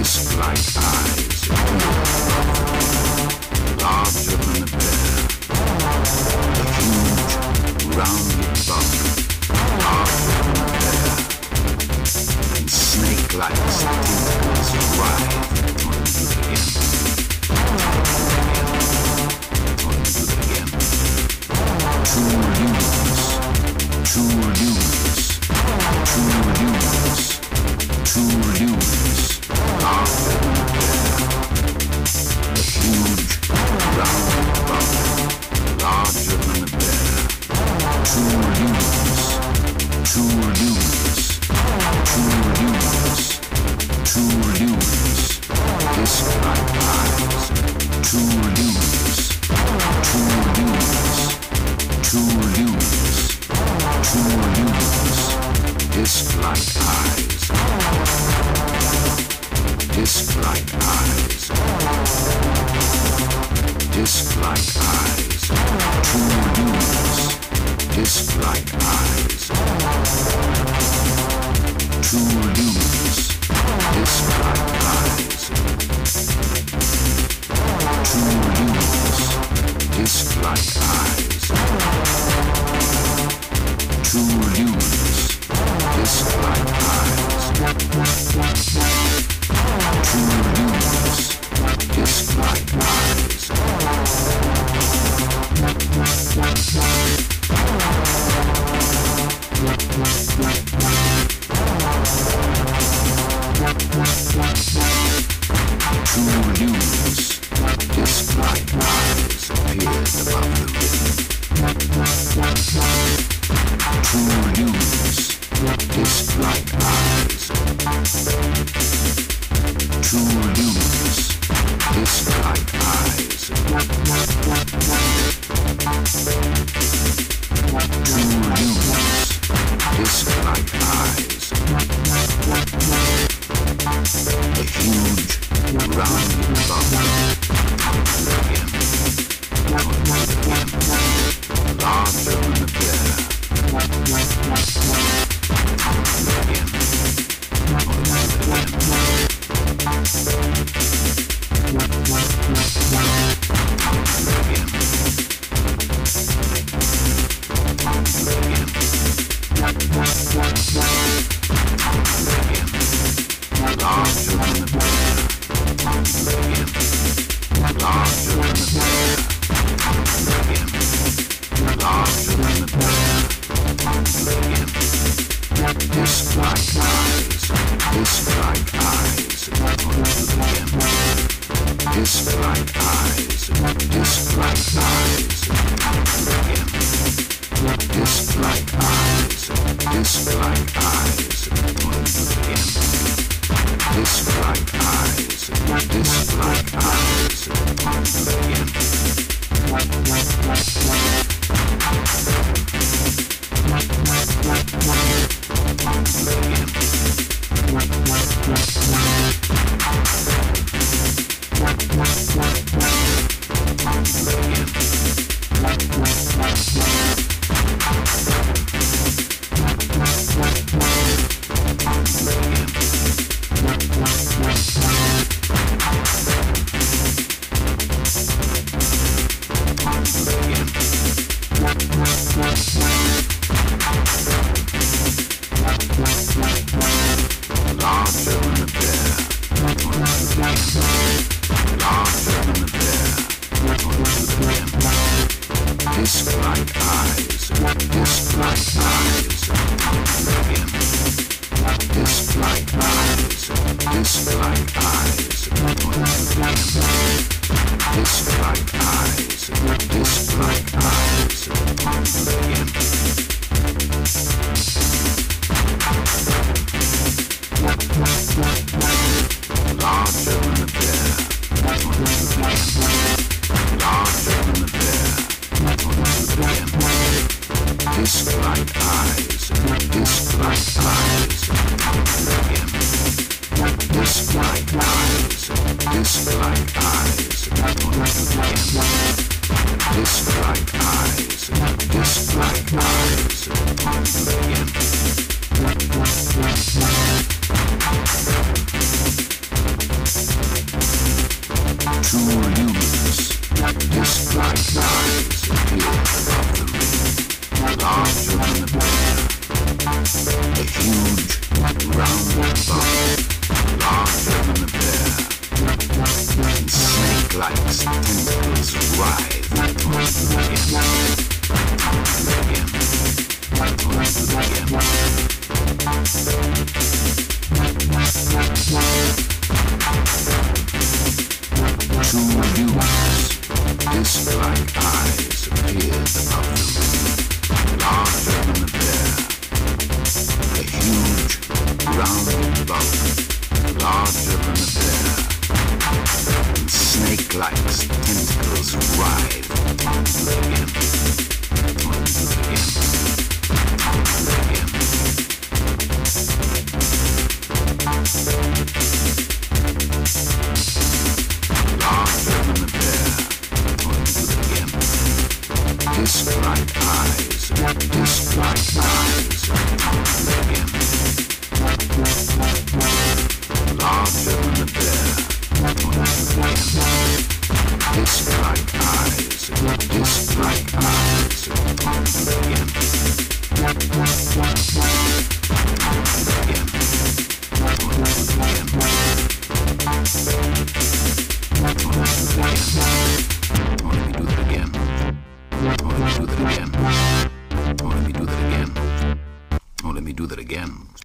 disc-like eyes larger than a bear, a huge rounded bump larger than a bear, and snake-like tentacles writhe. True lumens, true lumens, true lumens, true lumens, larger than a bear, a huge rounded bump, larger than a bear. True lumens, true lumens, true lumens, true lumens, disc-like eyes. True lumens, true lumens, true lumens, true lumens, disc-like eyes. Disc-like eyes, disc-like eyes, true lumens, disc-like eyes, true lumens, disc-like eyes, true lumens, disc-like eyes, true lumens, disc-like eyes, true lumens, disc-like eyes, true lumens, disc-like eyes appeared above the rhythm. True lumens, disc-like eyes. True lumens, disc-like eyes. True lumens, disc-like eyes. A huge rounded bump. Again. Larger than a bear. Again. Larger than a bear. Again. Larger than a bear. Again. Larger than a bear. Again. Disc-like eyes. Disc-like eyes. Again. Disc-like eyes. Disc-like eyes. Again. Disc-like eyes. Disc-like eyes. Again. Disc-like eyes, disc-like eyes, again. Larger than a bear. Larger than a bear. Disc-like eyes. Disc-like eyes. Again. Disc-like eyes. Disc-like eyes. Again. Disc-like eyes. Disc-like eyes. Again. Larger than a bear. Larger than a bear. Again. Disc-like eyes. Disc-like eyes. Again. Disc-like eyes. Disc-like eyes. Again. Disc-like eyes. Disc-like eyes. Again. luminous, disc-like eyes appear above the ring, larger than the bear. A huge, rounded body, larger than the bear. And snake-like tentacles writhe towards you again. Towards you again. Two luminous, disc-like eyes appeared above the ring, larger than the bear. A huge, rounded bulk, larger than the bear. And snake-like tentacles writhe towards you again. Towards you again. Towards you again. Larger than the bear, towards you again. Disc-like eyes, disc-like eyes, towards you again. Larger than the bear, towards you again. Disc-like eyes, disc-like eyes, towards you again. Towards you again. Towards you again. Let me do that again. Let me do that again. Let me do that again. Let me do that again.